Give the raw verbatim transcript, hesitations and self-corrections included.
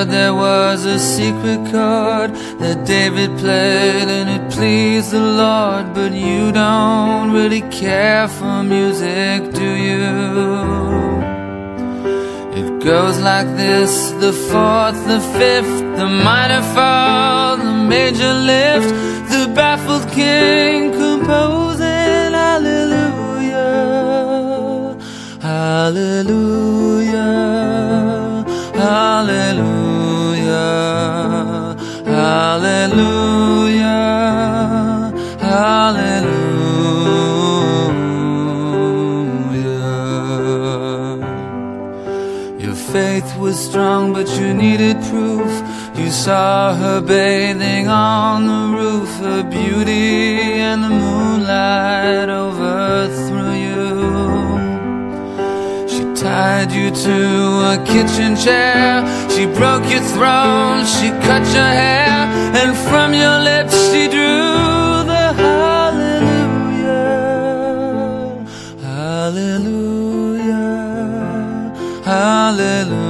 heard there was a secret chord that David played and it pleased the Lord. But you don't really care for music, do you? It goes like this: the fourth, the fifth, the minor fall, the major lift, the baffled king composing hallelujah, hallelujah, hallelujah, hallelujah, hallelujah. Your faith was strong, but you needed proof. You saw her bathing on the roof, her beauty and the moonlight overthrew you. She tied you to a kitchen chair, she broke your throne, she cut your hair, and from your lips she drew the hallelujah, hallelujah, hallelujah.